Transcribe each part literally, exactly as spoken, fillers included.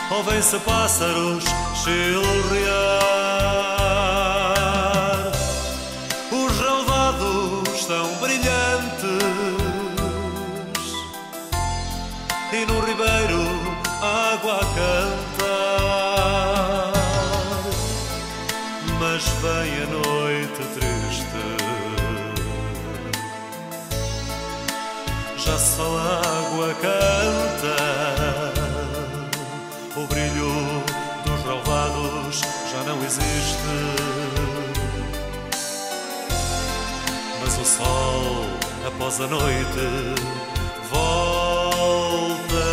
ouvem-se pássaros chilrear. Os relvados tão brilhantes e no ribeiro água a cantar. Mas vem a noite triste, já só a água canta. O brilho dos relvados já não existe, mas o sol após a noite volta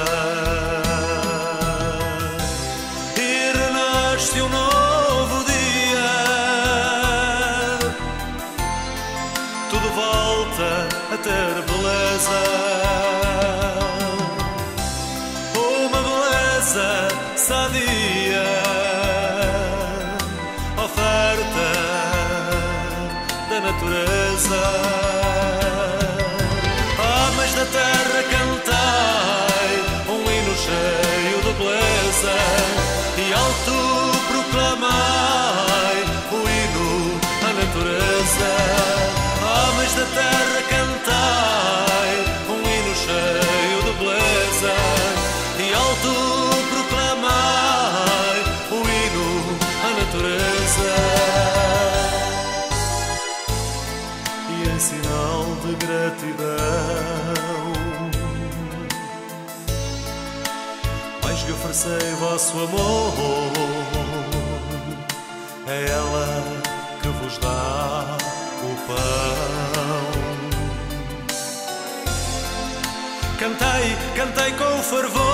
e renasce um novo dia. Tudo volta a ter beleza, uma beleza sadia, oferta da natureza. Homens da terra, cantai um hino cheio de beleza e alto proclamai o hino à natureza. Homens da terra, cantai um hino cheio de beleza e alto proclamai o hino à natureza. E em sinal de gratidão, mais que oferecei vosso amor, é ela que vos dá o pão. Cantei, cantei com fervor